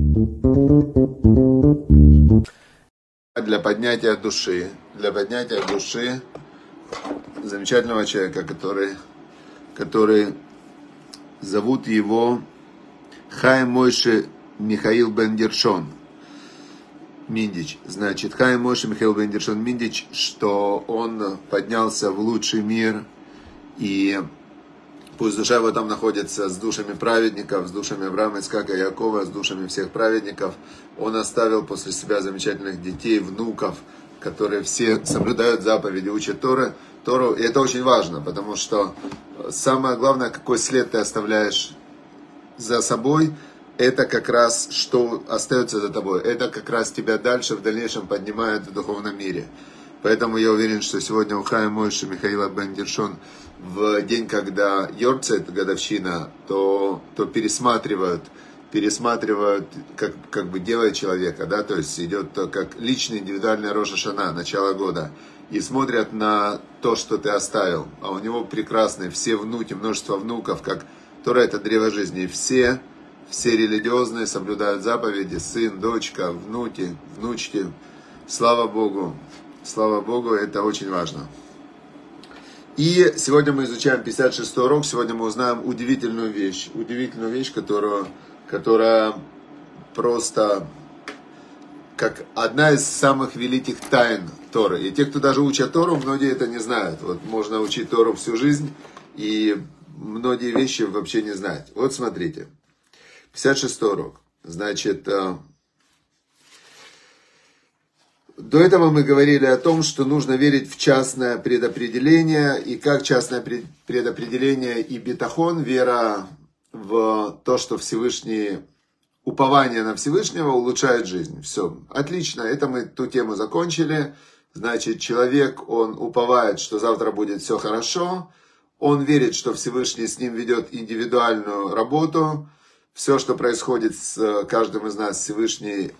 Для поднятия души замечательного человека, который зовут его Хаим Мойше Михаил бен Гершон Миндич. Значит, Хаим Мойше Михаил бен Гершон Миндич, что он поднялся в лучший мир, и пусть душа его там находится с душами праведников, с душами Авраама, Ицхака, Якова, с душами всех праведников. Он оставил после себя замечательных детей, внуков, которые все соблюдают заповеди, учат Тору. И это очень важно, потому что самое главное, какой след ты оставляешь за собой, это как раз, что остается за тобой. Это как раз тебя дальше, в дальнейшем поднимает в духовном мире. Поэтому я уверен, что сегодня у Хаим Мойше Михаила бен Гершон, в день, когда Йорцет, годовщина, то пересматривают как бы дело человека, да, то есть идет как личный индивидуальный Рош ха-Шана, начало года, и смотрят на то, что ты оставил, а у него прекрасные все внуки, множество внуков, как Тора — это древо жизни, и все религиозные соблюдают заповеди, сын, дочка, внуки, внучки, слава Богу, это очень важно. И сегодня мы изучаем 56-й урок. Сегодня мы узнаем удивительную вещь, которая просто как одна из самых великих тайн Торы. И те, кто даже учат Тору, многие это не знают. Вот можно учить Тору всю жизнь, и многие вещи вообще не знать. Вот смотрите, 56-й урок. Значит, до этого мы говорили о том, что нужно верить в частное предопределение, и как частное предопределение и битахон, вера в то, что Всевышний, упование на Всевышнего улучшает жизнь. Все, отлично, это мы ту тему закончили. Значит, человек, он уповает, что завтра будет все хорошо, он верит, что Всевышний с ним ведет индивидуальную работу, все, что происходит с каждым из нас, Всевышний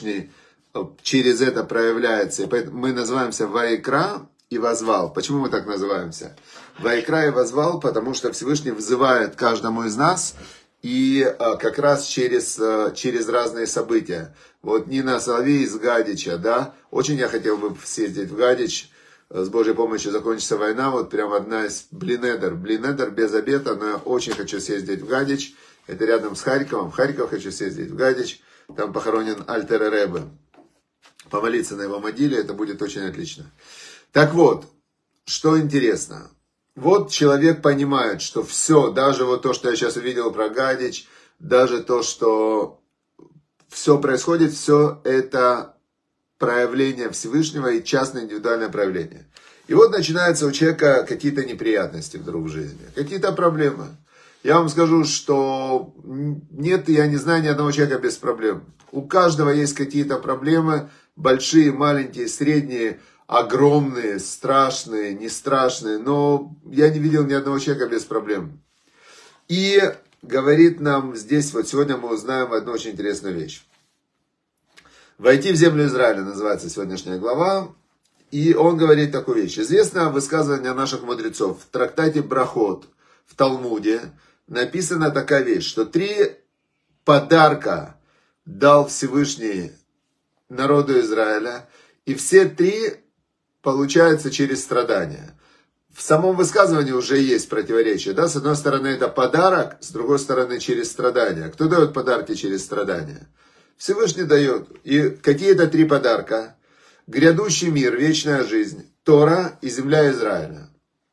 через это проявляется. И поэтому мы называемся Ваикра и Возвал. Почему мы так называемся? Ваикра и Возвал, потому что Всевышний взывает каждому из нас, и как раз через разные события. Вот Нина Соловей из Гадича, да, очень я хотел бы съездить в Гадич, с Божьей помощью закончится война, вот прям одна из Блинедер без обета, но я очень хочу съездить в Гадич, это рядом с Харьковом, в Харьков хочу съездить, в Гадич, там похоронен Альтер Ребе. Помолиться на его могиле, это будет очень отлично. Так вот, что интересно. Вот человек понимает, что все, даже вот то, что я сейчас увидел про Гадич, даже то, что все происходит, все это проявление Всевышнего и частное индивидуальное проявление. И вот начинаются у человека какие-то неприятности вдруг в жизни, какие-то проблемы. Я вам скажу, что нет, я не знаю ни одного человека без проблем. У каждого есть какие-то проблемы, большие, маленькие, средние, огромные, страшные, не страшные, но я не видел ни одного человека без проблем. И говорит нам здесь, вот сегодня мы узнаем одну очень интересную вещь. «Войти в землю Израиля» называется сегодняшняя глава, и он говорит такую вещь. Известно высказывание наших мудрецов. В трактате Брахот, в Талмуде, написана такая вещь, что 3 подарка дал Всевышний народу Израиля, и все 3 получаются через страдания. В самом высказывании уже есть противоречие, да? С одной стороны это подарок, с другой стороны через страдания. Кто дает подарки через страдания? Всевышний дает. И какие это 3 подарка? Грядущий мир, вечная жизнь, Тора и земля Израиля.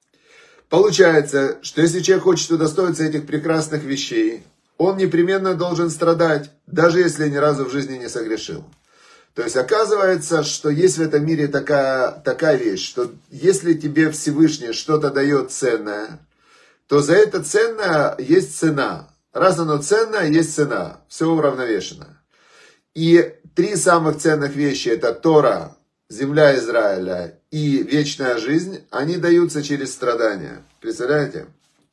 Получается, что если человек хочет удостоиться этих прекрасных вещей, он непременно должен страдать, даже если ни разу в жизни не согрешил. То есть оказывается, что есть в этом мире такая вещь, что если тебе Всевышний что-то дает ценное, то за это ценное есть цена. Раз оно ценное, есть цена. Все уравновешено. И 3 самых ценных вещи, это Тора, земля Израиля и вечная жизнь, они даются через страдания. Представляете?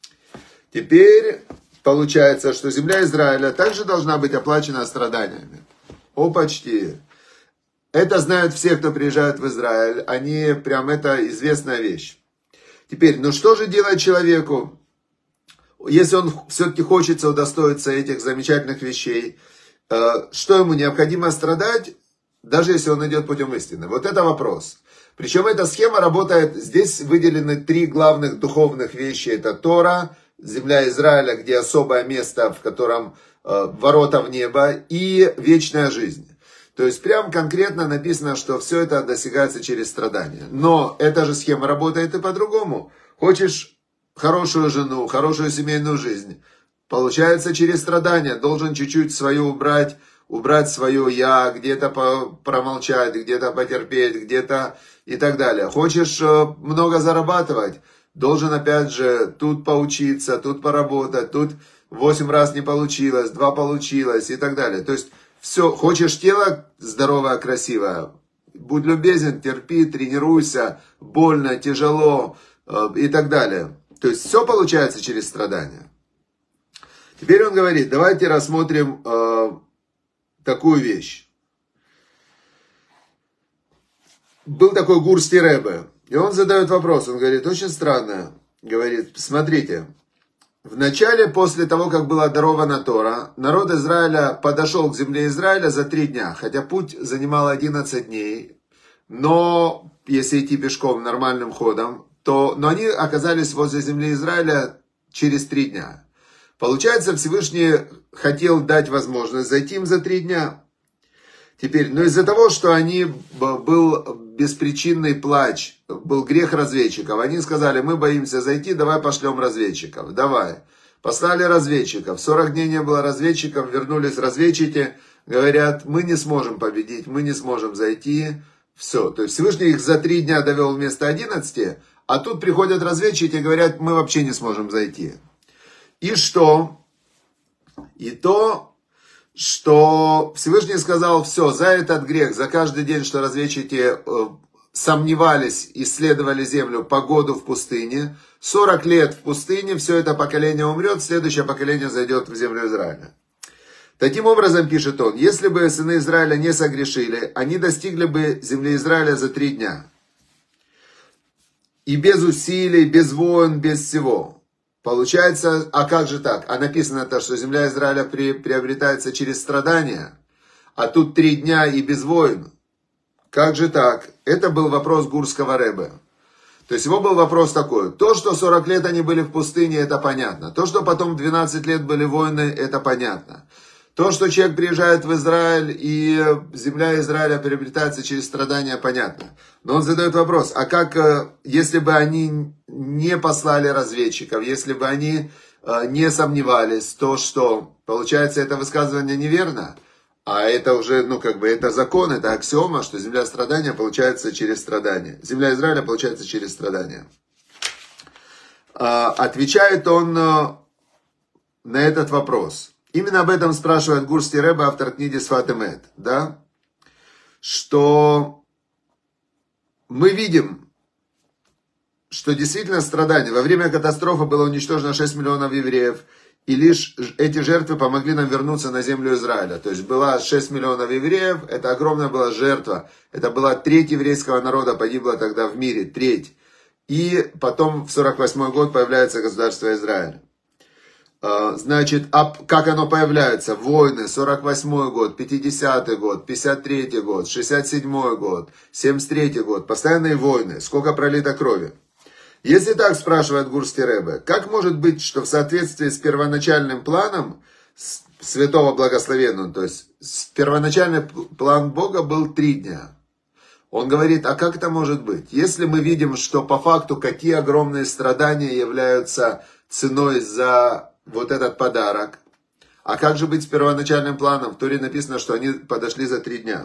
Теперь получается, что земля Израиля также должна быть оплачена страданиями. Почти. Это знают все, кто приезжает в Израиль. Это известная вещь. Теперь, что же делать человеку, если он все-таки хочется удостоиться этих замечательных вещей? что ему необходимо страдать, даже если он идет путем истины? Вот это вопрос. Причем эта схема работает, здесь выделены 3 главных духовных вещи. Это Тора, земля Израиля, где особое место, в котором ворота в небо, и вечная жизнь. То есть прям конкретно написано, что все это достигается через страдания. Но эта же схема работает и по-другому. Хочешь хорошую жену, хорошую семейную жизнь, получается через страдания. Должен чуть-чуть свое убрать свое «я», где-то промолчать, где-то потерпеть, где-то и так далее. Хочешь много зарабатывать, должен опять же тут поучиться, тут поработать, тут 8 раз не получилось, 2 получилось и так далее. То есть все, хочешь тело здоровое, красивое, будь любезен, терпи, тренируйся, больно, тяжело и так далее. То есть все получается через страдания. Теперь он говорит, давайте рассмотрим такую вещь. Был такой Гурский Ребе, и он задает вопрос, он говорит, очень странно, говорит, смотрите, вначале, после того, как была дарована Тора, народ Израиля подошел к земле Израиля за 3 дня, хотя путь занимал 11 дней, но если идти пешком нормальным ходом, но они оказались возле земли Израиля через 3 дня. Получается, Всевышний хотел дать возможность зайти им за 3 дня. Теперь, но из-за того, что был беспричинный плач, был грех разведчиков, они сказали, мы боимся зайти, давай пошлем разведчиков, давай. Послали разведчиков, 40 дней не было разведчиков, вернулись разведчики, говорят, мы не сможем победить, мы не сможем зайти, все. То есть Всевышний их за 3 дня довел вместо 11, а тут приходят разведчики и говорят, мы вообще не сможем зайти. И что? И то, что Всевышний сказал, все, за этот грех, за каждый день, что разведчики сомневались, исследовали землю, погоду в пустыне, 40 лет в пустыне, все это поколение умрет, следующее поколение зайдет в землю Израиля. Таким образом, пишет он, если бы сыны Израиля не согрешили, они достигли бы земли Израиля за 3 дня. И без усилий, без войн, без всего. Получается, а как же так? А написано-то, что земля Израиля приобретается через страдания, а тут 3 дня и без войн. Как же так? Это был вопрос Гурского Ребе. То есть его был вопрос такой. То, что 40 лет они были в пустыне, это понятно. То, что потом 12 лет были войны, это понятно. То, что человек приезжает в Израиль, и земля Израиля приобретается через страдания, понятно. Но он задает вопрос, а как, если бы они не послали разведчиков, если бы они не сомневались, то что, получается, это высказывание неверно? А это уже, это закон, это аксиома, что земля страдания получается через страдания. Земля Израиля получается через страдания. Отвечает он на этот вопрос. Именно об этом спрашивает Гурский Ребе, автор книги Сфат Эмет, да? Что мы видим, что действительно страдания. Во время катастрофы было уничтожено 6 миллионов евреев, и лишь эти жертвы помогли нам вернуться на землю Израиля. То есть было 6 миллионов евреев, это огромная была жертва. Это была 1/3 еврейского народа, погибло тогда в мире, 1/3. И потом в 48 год появляется государство Израиль. Значит, как оно появляется? Войны, 48 год, 50 год, 53 год, 67 год, 73 год, постоянные войны, сколько пролито крови. Если так, спрашивает Гурский Ребе, как может быть, что в соответствии с первоначальным планом святого благословенного, то есть первоначальный план Бога был 3 дня. Он говорит, а как это может быть? Если мы видим, что по факту какие огромные страдания являются ценой за вот этот подарок. А как же быть с первоначальным планом? В Торе написано, что они подошли за 3 дня.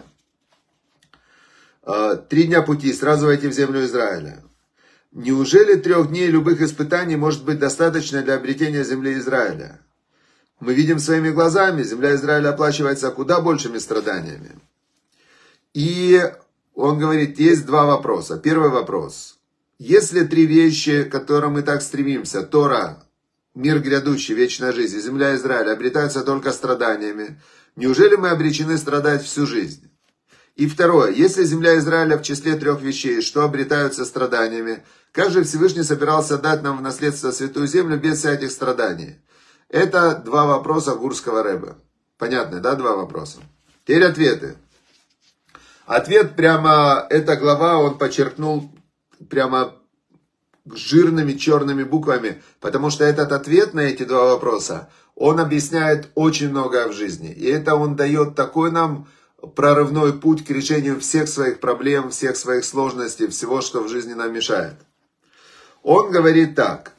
3 дня пути, сразу войти в землю Израиля. Неужели 3 дней любых испытаний может быть достаточно для обретения земли Израиля? Мы видим своими глазами, земля Израиля оплачивается куда большими страданиями. И он говорит, есть 2 вопроса. Первый вопрос. Если 3 вещи, к которым мы так стремимся, Тора, мир грядущий, вечная жизнь, и земля Израиля обретаются только страданиями, неужели мы обречены страдать всю жизнь? И второе, если земля Израиля в числе 3 вещей, что обретаются страданиями, как же Всевышний собирался дать нам в наследство святую землю без всяких страданий? Это 2 вопроса Гурского Ребе. Понятно, да, два вопроса? Теперь ответы. Ответ прямо, эта глава он подчеркнул прямо жирными черными буквами, потому что этот ответ на эти два вопроса, он объясняет очень многое в жизни. И это он дает такой нам прорывной путь к решению всех своих проблем, всех своих сложностей, всего, что в жизни нам мешает. Он говорит так.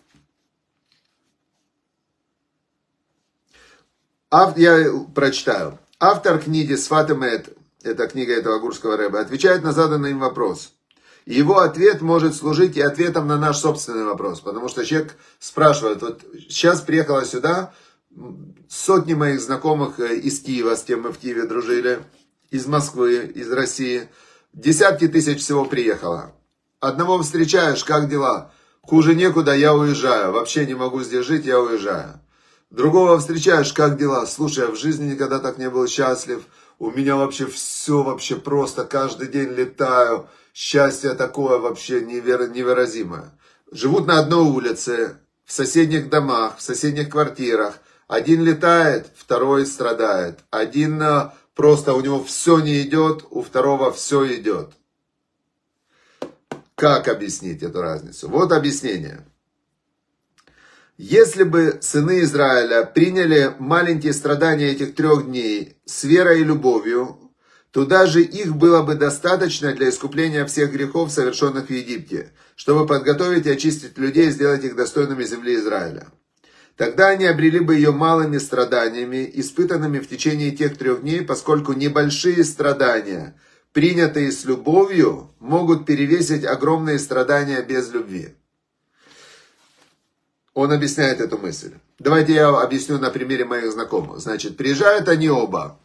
Я прочитаю. Автор книги Сфат Эмет, это книга этого гурского рэба, отвечает на заданный им вопрос. Его ответ может служить и ответом на наш собственный вопрос. Потому что человек спрашивает, вот сейчас приехала сюда сотни моих знакомых из Киева, с кем мы в Киеве дружили, из Москвы, из России. Десятки тысяч всего приехало. Одного встречаешь, как дела? Хуже некуда, я уезжаю. Вообще не могу здесь жить, я уезжаю. Другого встречаешь, как дела? Слушай, я в жизни никогда так не был счастлив. У меня вообще все вообще просто, каждый день летаю. Счастье такое вообще невыразимое. Живут на одной улице, в соседних домах, в соседних квартирах. Один летает, второй страдает. Один просто у него все не идет, у второго все идет. Как объяснить эту разницу? Вот объяснение. Если бы сыны Израиля приняли маленькие страдания этих 3 дней с верой и любовью, то даже их было бы достаточно для искупления всех грехов, совершенных в Египте, чтобы подготовить и очистить людей и сделать их достойными земли Израиля. Тогда они обрели бы ее малыми страданиями, испытанными в течение тех 3 дней, поскольку небольшие страдания, принятые с любовью, могут перевесить огромные страдания без любви. Он объясняет эту мысль. Давайте я объясню на примере моих знакомых. Значит, приезжают они оба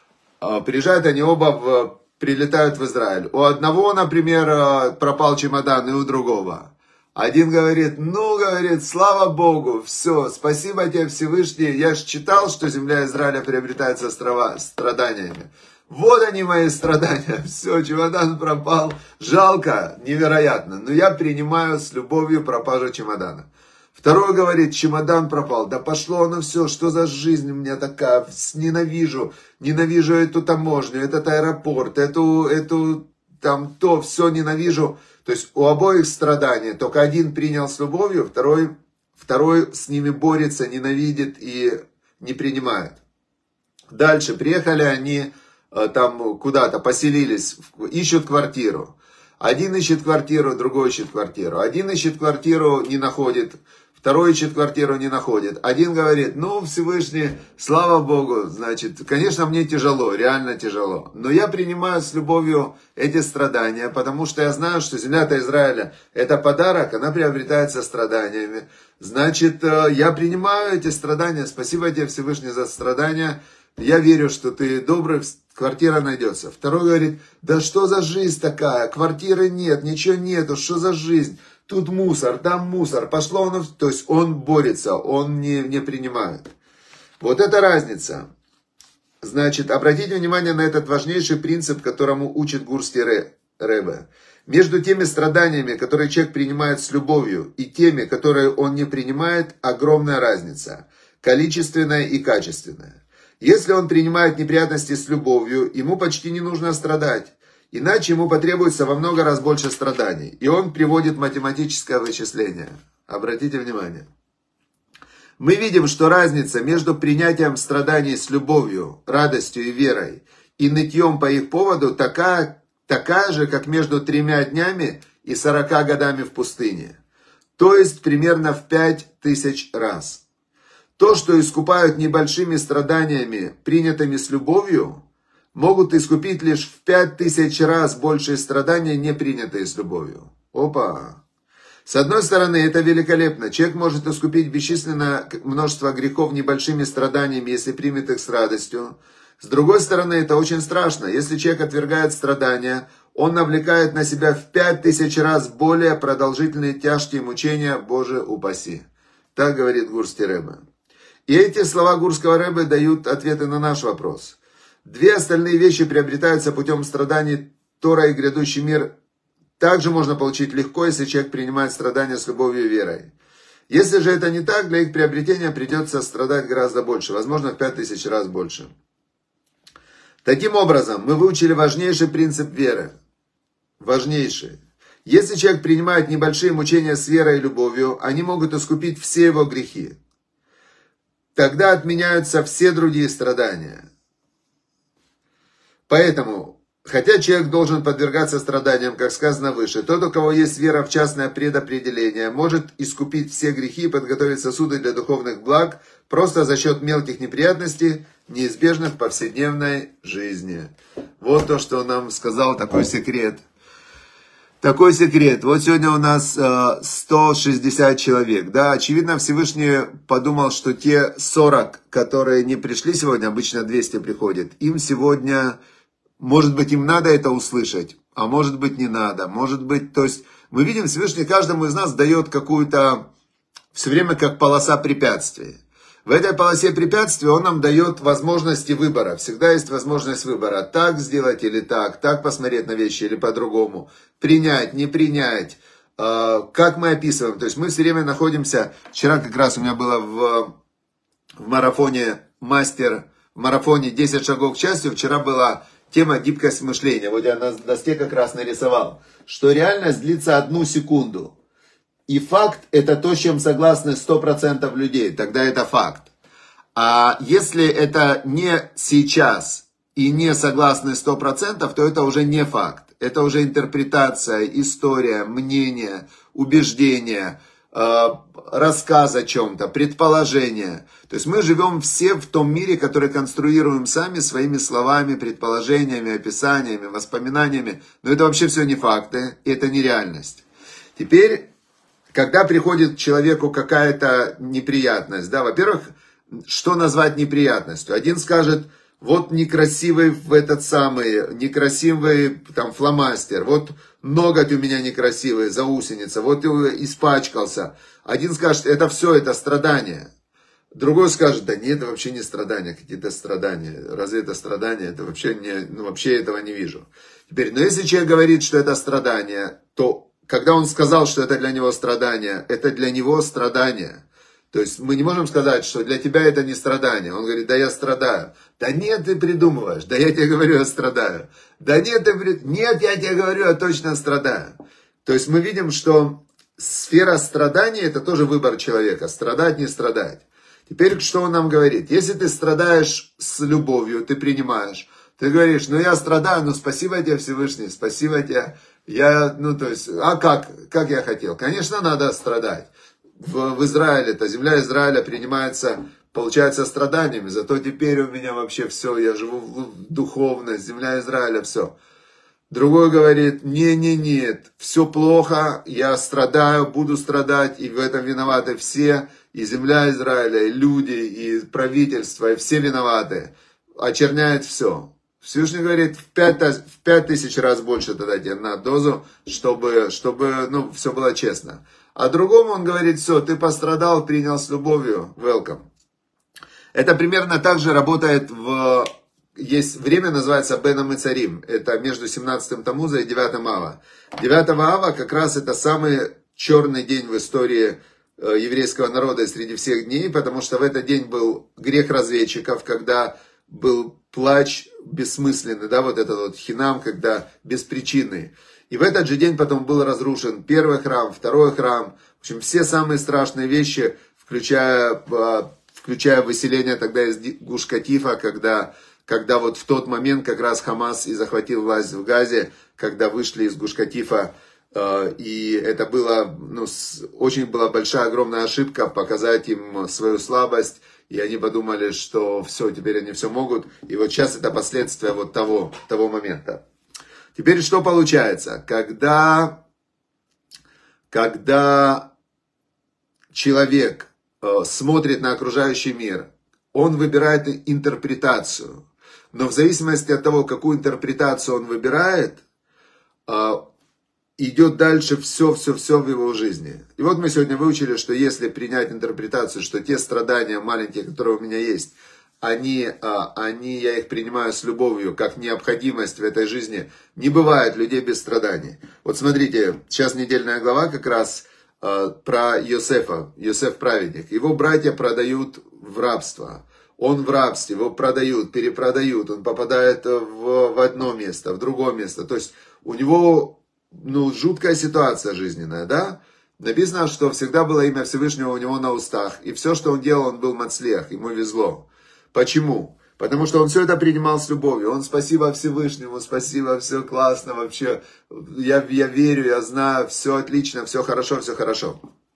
прилетают в Израиль. У одного, например, пропал чемодан, и у другого. Один говорит, говорит, слава Богу, все, спасибо тебе Всевышний. Я же читал, что земля Израиля приобретается страданиями. Вот они мои страдания. Все, чемодан пропал. Жалко, невероятно. Но я принимаю с любовью пропажу чемодана. Второй говорит, чемодан пропал. Да пошло оно все, что за жизнь у меня такая. Ненавижу эту таможню, этот аэропорт, эту там то, все ненавижу. То есть у обоих страдания. Только один принял с любовью, второй с ними борется, ненавидит и не принимает. Дальше приехали они там куда-то, поселились, ищут квартиру. Один ищет квартиру, другой ищет квартиру. Один ищет квартиру, не находит. Второй ищет квартиру, не находит. Один говорит, Всевышний, слава Богу, значит, конечно, мне тяжело, реально тяжело. Но я принимаю с любовью эти страдания, потому что я знаю, что земля-то Израиля – это подарок, она приобретается страданиями. Значит, я принимаю эти страдания, спасибо тебе, Всевышний, за страдания. Я верю, что ты добрый, квартира найдется. Второй говорит, да что за жизнь такая, квартиры нет, ничего нету, что за жизнь? Тут мусор, там мусор, пошло оно, то есть он борется, он не принимает. Вот это разница. Значит, обратите внимание на этот важнейший принцип, которому учит гурский рэбе. Между теми страданиями, которые человек принимает с любовью, и теми, которые он не принимает, огромная разница. Количественная и качественная. Если он принимает неприятности с любовью, ему почти не нужно страдать. Иначе ему потребуется во много раз больше страданий. И он приводит математическое вычисление. Обратите внимание. Мы видим, что разница между принятием страданий с любовью, радостью и верой и нытьем по их поводу такая же, как между 3 днями и 40 годами в пустыне. То есть примерно в 5000 раз. То, что искупают небольшими страданиями, принятыми с любовью, могут искупить лишь в 5000 раз большие страдания, не принятые с любовью. Опа! С одной стороны, это великолепно. Человек может искупить бесчисленное множество грехов небольшими страданиями, если примет их с радостью. С другой стороны, это очень страшно. Если человек отвергает страдания, он навлекает на себя в 5000 раз более продолжительные тяжкие мучения, Боже упаси. Так говорит гурский рэбе. И эти слова гурского рэбе дают ответы на наш вопрос. 2 остальные вещи приобретаются путем страданий. Тора и грядущий мир также можно получить легко, если человек принимает страдания с любовью и верой. Если же это не так, для их приобретения придется страдать гораздо больше, возможно, в 5000 раз больше. Таким образом, мы выучили важнейший принцип веры. Важнейший. Если человек принимает небольшие мучения с верой и любовью, они могут искупить все его грехи. Тогда отменяются все другие страдания. Поэтому, хотя человек должен подвергаться страданиям, как сказано выше, тот, у кого есть вера в частное предопределение, может искупить все грехи и подготовить сосуды для духовных благ просто за счет мелких неприятностей, неизбежных в повседневной жизни. Вот то, что он нам сказал, такой секрет. Такой секрет. Вот сегодня у нас 160 человек. Да, очевидно, Всевышний подумал, что те 40, которые не пришли сегодня, обычно 200 приходят, им сегодня, может быть, им надо это услышать, а может быть, не надо. Может быть, то есть, мы видим, Всевышний каждому из нас дает какую-то, все время как полоса препятствий. В этой полосе препятствий он нам дает возможности выбора. Всегда есть возможность выбора. Так сделать или так посмотреть на вещи или по-другому. Принять, не принять. Как мы описываем. То есть мы все время находимся... Вчера как раз у меня было в марафоне в марафоне 10 шагов к счастью. Вчера была тема гибкость мышления. Вот я на доске как раз нарисовал. Что реальность длится 1 секунду. И факт это то, с чем согласны 100% людей, тогда это факт. А если это не сейчас и не согласны 100%, то это уже не факт. Это уже интерпретация, история, мнение, убеждение, рассказ о чем-то, предположение. То есть мы живем все в том мире, который конструируем сами своими словами, предположениями, описаниями, воспоминаниями. Но это вообще все не факты, это не реальность. Теперь... Когда приходит к человеку какая-то неприятность, да, во-первых, что назвать неприятностью? Один скажет, вот некрасивый некрасивый там фломастер, вот ноготь у меня некрасивый, заусеница, вот испачкался. Один скажет, это все, это страдания. Другой скажет, да нет, это вообще не страдания, какие-то страдания. Разве это страдания? Это вообще вообще этого не вижу. Теперь, но если человек говорит, что это страдания, то когда он сказал, что это для него страдание, это для него страдание. То есть мы не можем сказать, что для тебя это не страдание. Он говорит, да я страдаю. Да нет, ты придумываешь. Да я тебе говорю, я страдаю. Да нет, нет, я тебе говорю, я точно страдаю. То есть мы видим, что сфера страданий это тоже выбор человека. Страдать, не страдать. Теперь что он нам говорит? Если ты страдаешь с любовью, ты принимаешь. Ты говоришь, я страдаю, но спасибо тебе, Всевышний, спасибо тебе. Как я хотел? Конечно, надо страдать. В Израиле-то, земля Израиля получается страданиями. Зато теперь у меня вообще все, я живу в духовность, земля Израиля, все. Другой говорит, нет, все плохо, я страдаю, буду страдать, и в этом виноваты все, и земля Израиля, и люди, и правительство, и все виноваты. Очерняет все. Всевышний говорит, в 5000 раз больше тогда тебе на дозу, чтобы все было честно. А другому он говорит, все, ты пострадал, принял с любовью, welcome. Это примерно так же работает есть время, называется Беном и Царим. Это между 17 Тамуза и 9 Ава. 9 Ава как раз это самый черный день в истории еврейского народа среди всех дней, потому что в этот день был грех разведчиков, когда был плач бессмысленный, да, вот этот вот хинам, когда беспричинный. И в этот же день потом был разрушен первый храм, второй храм. В общем, все самые страшные вещи, включая выселение тогда из Гуш-Катифа, когда вот в тот момент как раз Хамас и захватил власть в Газе, когда вышли из Гуш-Катифа, и это было, очень была большая, огромная ошибка показать им свою слабость, и они подумали, что все, теперь они все могут, и вот сейчас это последствия вот того момента. Теперь что получается? Когда человек смотрит на окружающий мир, он выбирает интерпретацию, но в зависимости от того, какую интерпретацию он выбирает, идет дальше все в его жизни. И вот мы сегодня выучили, что если принять интерпретацию, что те страдания маленькие, которые у меня есть, я их принимаю с любовью, как необходимость в этой жизни. Не бывает людей без страданий. Вот смотрите, сейчас недельная глава как раз про Йосефа, Йосеф праведник. Его братья продают в рабство. Он в рабстве, его продают, перепродают. Он попадает в одно место, в другое место. То есть у него жуткая ситуация жизненная, да? Написано, что всегда было имя Всевышнего у него на устах. И все, что он делал, он был мацлех, ему везло. Почему? Потому что он все это принимал с любовью. Он спасибо Всевышнему, спасибо, все классно вообще. Я верю, я знаю, все отлично, все хорошо, все хорошо.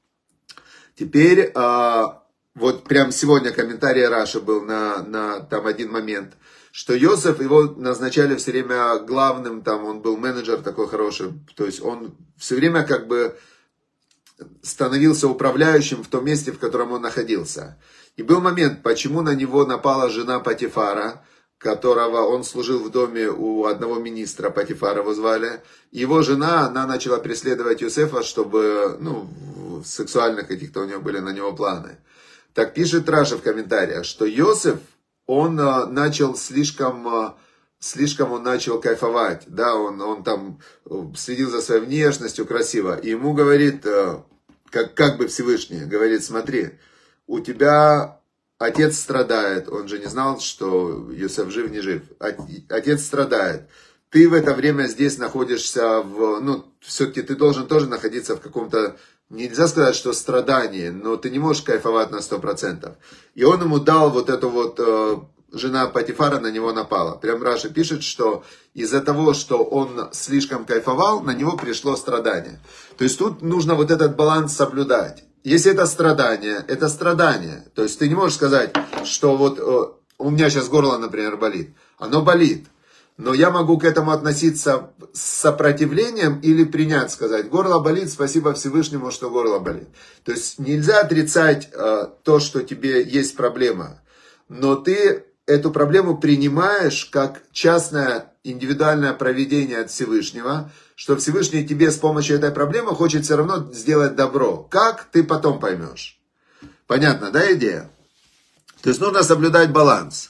Теперь, вот прям сегодня комментарий Раши был на там один момент, что Йосеф, его назначали все время главным, там он был менеджер такой хороший. То есть он все время как бы становился управляющим в том месте, в котором он находился. И был момент, почему на него напала жена Патифара, которого он служил в доме у одного министра, Патифара его звали. Его жена, она начала преследовать Йосефа, чтобы, сексуальных каких-то у него были на него планы. Так пишет Раша в комментариях, что Йосеф, он начал слишком он начал кайфовать, да, он там следил за своей внешностью красиво, и ему говорит, как бы Всевышний, говорит, смотри, у тебя отец страдает, он же не знал, что Йосеф жив, не жив, отец страдает, ты в это время здесь находишься все-таки ты должен тоже находиться в каком-то, нельзя сказать, что страдании, но ты не можешь кайфовать на 100%. И он ему дал вот эту вот, жена Патифара на него напала. Прям Раша пишет, что из-за того, что он слишком кайфовал, на него пришло страдание. То есть тут нужно вот этот баланс соблюдать. Если это страдание, это страдание. То есть ты не можешь сказать, что вот у меня сейчас горло, например, болит. Оно болит. Но я могу к этому относиться с сопротивлением или принять, сказать, горло болит, спасибо Всевышнему, что горло болит. То есть нельзя отрицать то, что тебе есть проблема. Но ты эту проблему принимаешь как частное индивидуальное провидение от Всевышнего, что Всевышний тебе с помощью этой проблемы хочет все равно сделать добро. Как, ты потом поймешь. Понятно, да, идея? То есть нужно соблюдать баланс.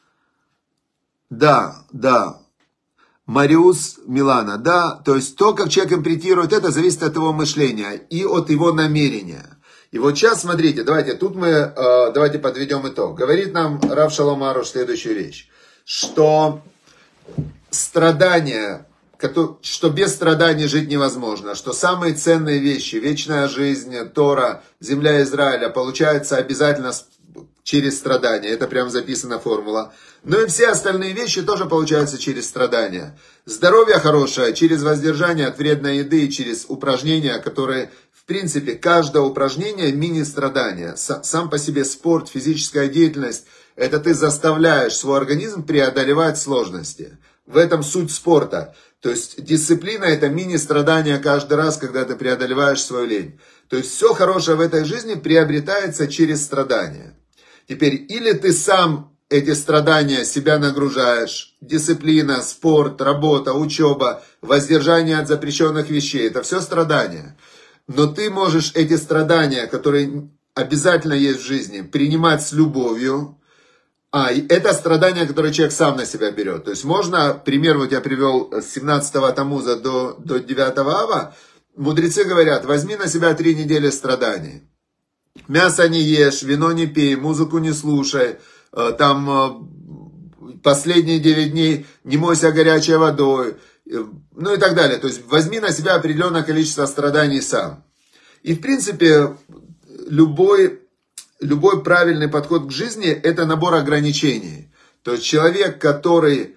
Да. Мариус Милана, да. То есть то, как человек интерпретирует это, зависит от его мышления и от его намерения. И вот сейчас, смотрите, давайте подведем итог. Говорит нам Рав Шалом Аруш следующую вещь, что страдания, что без страданий жить невозможно, что самые ценные вещи, вечная жизнь, Тора, земля Израиля, получается обязательно через страдания. Это прям записана формула. Но и все остальные вещи тоже получаются через страдания. Здоровье хорошее через воздержание от вредной еды, через упражнения, которые... В принципе, каждое упражнение мини-страдание. Сам по себе спорт, физическая деятельность, это ты заставляешь свой организм преодолевать сложности. В этом суть спорта. То есть дисциплина это мини-страдание каждый раз, когда ты преодолеваешь свою лень. То есть все хорошее в этой жизни приобретается через страдания. Теперь или ты сам эти страдания себя нагружаешь, дисциплина, спорт, работа, учеба, воздержание от запрещенных вещей, это все страдания. Но ты можешь эти страдания, которые обязательно есть в жизни, принимать с любовью. Это страдания, которые человек сам на себя берет. То есть можно, пример вот я привел с 17-го Тамуза до 9-го Ава, мудрецы говорят, возьми на себя 3 недели страданий. Мясо не ешь, вино не пей, музыку не слушай, там последние 9 дней не мойся горячей водой. И так далее. То есть возьми на себя определенное количество страданий сам. И в принципе любой правильный подход к жизни это набор ограничений. То есть человек, который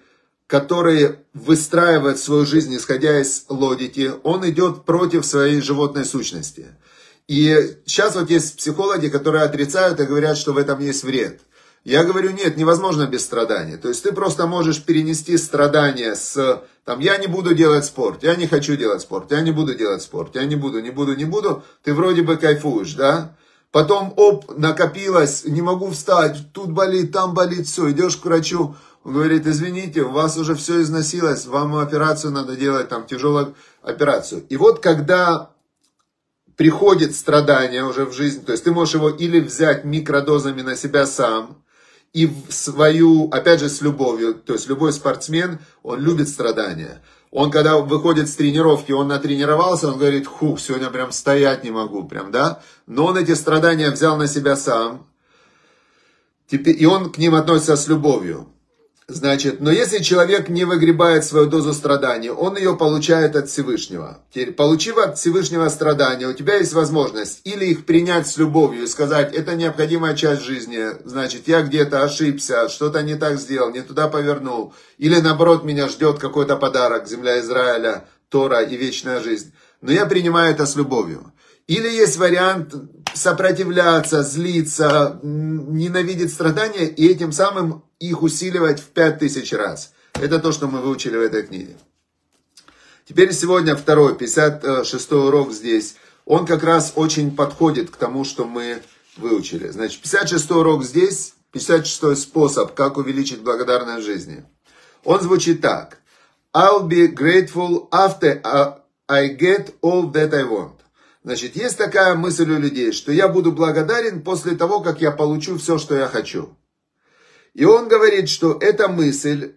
выстраивает свою жизнь исходя из логики, он идет против своей животной сущности. И сейчас вот есть психологи, которые отрицают и говорят, что в этом есть вред. Я говорю, нет, невозможно без страданий. То есть ты просто можешь перенести страдания я не буду делать спорт, я не хочу делать спорт, я не буду делать спорт, я не буду. Ты вроде бы кайфуешь, да? Потом, накопилось, не могу встать, тут болит, там болит, все, идешь к врачу. Он говорит, извините, у вас уже все износилось, вам операцию надо делать, тяжелую операцию. И вот когда приходит страдание уже в жизнь, то есть ты можешь его или взять микродозами на себя сам, и в свою, опять же, с любовью. То есть любой спортсмен, он любит страдания. Он, когда выходит с тренировки, он натренировался, он говорит, сегодня прям стоять не могу, прям, да. Но он эти страдания взял на себя сам. И он к ним относится с любовью. Значит, но если человек не выгребает свою дозу страданий, он ее получает от Всевышнего. Теперь, получив от Всевышнего страдания, у тебя есть возможность или их принять с любовью и сказать, это необходимая часть жизни, значит, я где-то ошибся, что-то не так сделал, не туда повернул, или наоборот, меня ждет какой-то подарок, земля Израиля, Тора и вечная жизнь. Но я принимаю это с любовью. Или есть вариант сопротивляться, злиться, ненавидеть страдания и этим самым их усиливать в 5000 раз. Это то, что мы выучили в этой книге. Теперь сегодня второй, 56-й урок здесь. Он как раз очень подходит к тому, что мы выучили. Значит, 56-й урок здесь, 56-й способ, как увеличить благодарность в жизни. Он звучит так. I'll be grateful after I get all that I want. Значит, есть такая мысль у людей, что я буду благодарен после того, как я получу все, что я хочу. И он говорит, что эта мысль,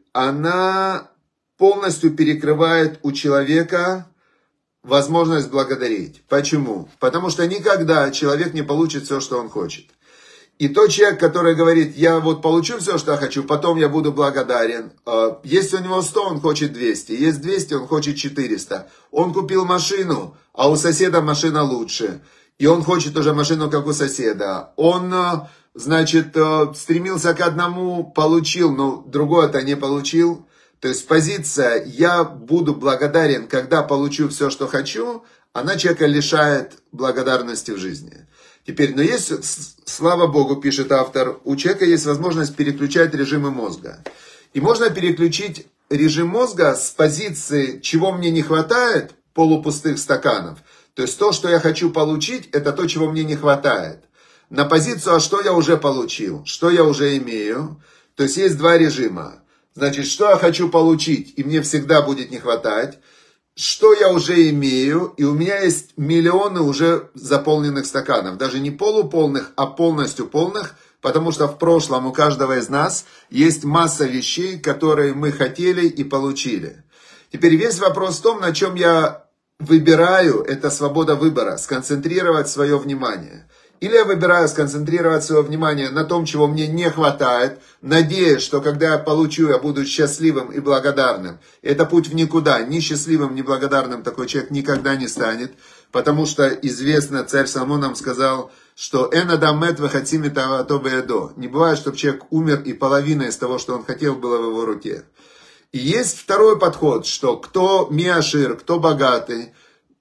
она полностью перекрывает у человека возможность благодарить. Почему? Потому что никогда человек не получит все, что он хочет. И тот человек, который говорит, я вот получу все, что я хочу, потом я буду благодарен. Если у него 100, он хочет 200. Есть 200, он хочет 400. Он купил машину, а у соседа машина лучше. И он хочет уже машину, как у соседа. Он, значит, стремился к одному, получил, но другое-то не получил. То есть позиция «я буду благодарен, когда получу все, что хочу», она человека лишает благодарности в жизни. Теперь, но есть, слава Богу, пишет автор, у человека есть возможность переключать режимы мозга. И можно переключить режим мозга с позиции «чего мне не хватает» полупустых стаканов. То есть то, что я хочу получить, это то, чего мне не хватает. На позицию «а что я уже получил?», «что я уже имею?». То есть есть два режима. Значит, что я хочу получить, и мне всегда будет не хватать. Что я уже имею, и у меня есть миллионы уже заполненных стаканов. Даже не полуполных, а полностью полных, потому что в прошлом у каждого из нас есть масса вещей, которые мы хотели и получили. Теперь весь вопрос в том, на чем я выбираю, это свобода выбора, сконцентрировать свое внимание. Или я выбираю сконцентрировать свое внимание на том, чего мне не хватает, надеясь, что когда я получу, я буду счастливым и благодарным. Это путь в никуда. Ни счастливым, ни благодарным такой человек никогда не станет, потому что известно, царь Соломон нам сказал, что «эн адам мет вехацим митавато беядо». Не бывает, чтобы человек умер, и половина из того, что он хотел, было в его руке. И есть второй подход, что кто миашир, кто богатый,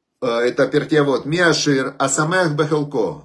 это пертьявот, миашир, асамех бехелко.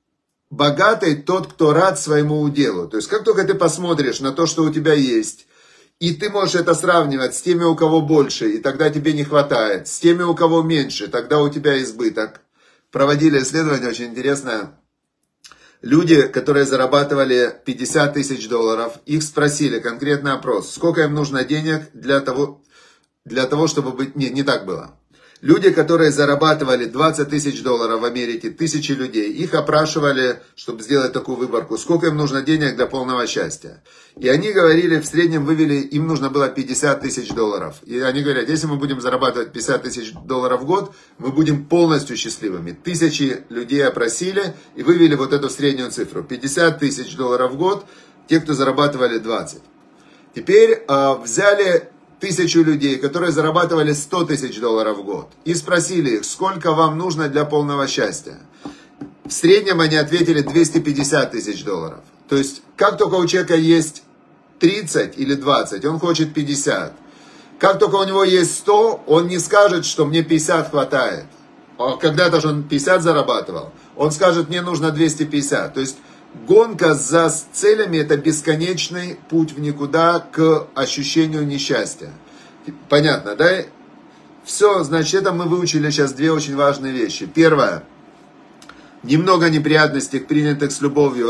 Богатый тот, кто рад своему уделу. То есть, как только ты посмотришь на то, что у тебя есть, и ты можешь это сравнивать с теми, у кого больше, и тогда тебе не хватает, с теми, у кого меньше, тогда у тебя избыток. Проводили исследование очень интересное. Люди, которые зарабатывали $50 000, их спросили, конкретный опрос, сколько им нужно денег для того чтобы быть... Не так было. Люди, которые зарабатывали $20 000 в Америке, тысячи людей, их опрашивали, чтобы сделать такую выборку, сколько им нужно денег для полного счастья. И они говорили, в среднем вывели, им нужно было $50 000. И они говорят, если мы будем зарабатывать $50 000 в год, мы будем полностью счастливыми. Тысячи людей опросили и вывели вот эту среднюю цифру. $50 000 в год, те, кто зарабатывали 20. Теперь взяли 1000 людей, которые зарабатывали $100 000 в год. И спросили их, сколько вам нужно для полного счастья. В среднем они ответили $250 000. То есть, как только у человека есть 30 или 20, он хочет 50. Как только у него есть 100, он не скажет, что мне 50 хватает. Когда-то же он 50 зарабатывал. Он скажет, мне нужно 250. То есть, гонка за целями – это бесконечный путь в никуда к ощущению несчастья. Понятно, да? Все, значит, это мы выучили сейчас две очень важные вещи. Первое. Немного неприятностей, принятых с любовью,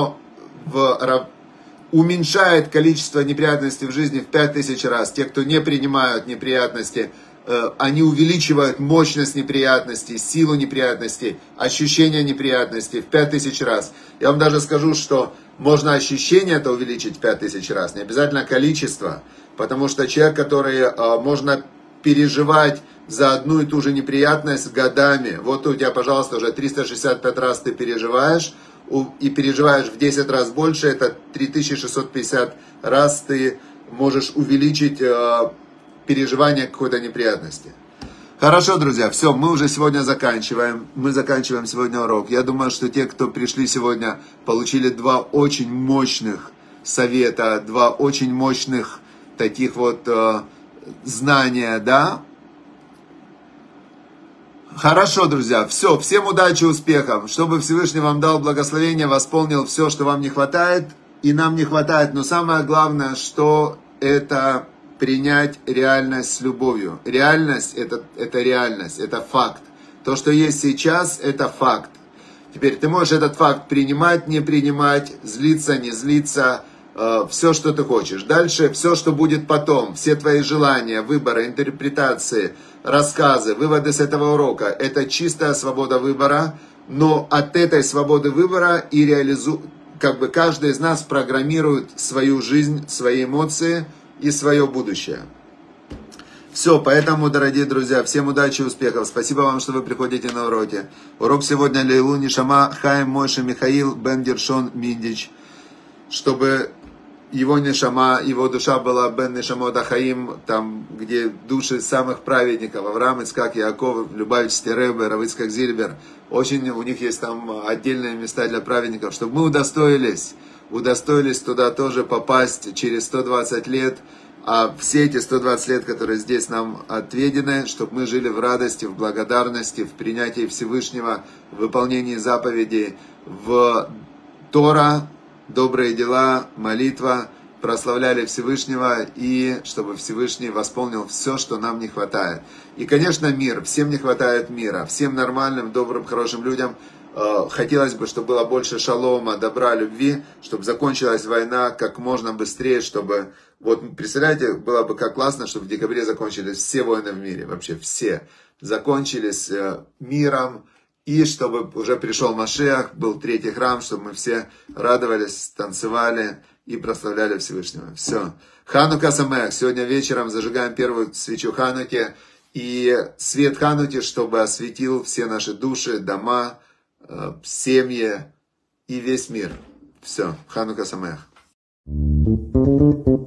уменьшает количество неприятностей в жизни в 5000 раз. Те, кто не принимают неприятности, они увеличивают мощность неприятностей, силу неприятностей, ощущение неприятностей в 5000 раз. Я вам даже скажу, что Можно ощущение это увеличить в 5000 раз, не обязательно количество. Потому что человек, который можно переживать за одну и ту же неприятность годами. Вот у тебя, пожалуйста, уже 365 раз ты переживаешь, и переживаешь в 10 раз больше, это 3650 раз ты можешь увеличить переживание какой-то неприятности. Хорошо, друзья, все, мы уже сегодня заканчиваем. Мы заканчиваем сегодня урок. Я думаю, что те, кто пришли сегодня, получили 2 очень мощных совета, 2 очень мощных таких вот знания, да? Хорошо, друзья, все, всем удачи, успехов, чтобы Всевышний вам дал благословение, восполнил все, что вам не хватает, и нам не хватает, но самое главное, что это принять реальность с любовью. Реальность это реальность, это факт. То, что есть сейчас, это факт. Теперь ты можешь этот факт принимать, не принимать, злиться, не злиться, все, что ты хочешь. Дальше все, что будет потом, все твои желания, выборы, интерпретации, рассказы, выводы с этого урока, это чистая свобода выбора, но от этой свободы выбора и каждый из нас программирует свою жизнь, свои эмоции и свое будущее. Все, поэтому, дорогие друзья, всем удачи и успехов. Спасибо вам, что вы приходите на уроки. Урок сегодня Лейлу Нишама Хаим Мойше Михаил Бен Гершон Миндич, чтобы его нишама, его душа была Бен Нишамот Ахаим, там, где души самых праведников, Авраам, Ицхак, Яаков, Любавичский Ребе, Рав Ицхак Зильбер, очень у них есть там отдельные места для праведников, чтобы мы удостоились туда тоже попасть через 120 лет, а все эти 120 лет, которые здесь нам отведены, чтобы мы жили в радости, в благодарности, в принятии Всевышнего, в выполнении заповедей, в Тора, добрые дела, молитва, прославляли Всевышнего, и чтобы Всевышний восполнил все, что нам не хватает. И, конечно, мир. Всем не хватает мира. Всем нормальным, добрым, хорошим людям хотелось бы, чтобы было больше шалома, добра, любви, чтобы закончилась война как можно быстрее, чтобы... Вот, представляете, было бы как классно, чтобы в декабре закончились все войны в мире, вообще все. Закончились миром, и чтобы уже пришел Машиах, был третий храм, чтобы мы все радовались, танцевали и прославляли Всевышнего. Все. Ханука Самеах. Сегодня вечером зажигаем первую свечу Хануки. И свет Хануки, чтобы осветил все наши души, дома, семьи и весь мир. Все. Ханука Самеах.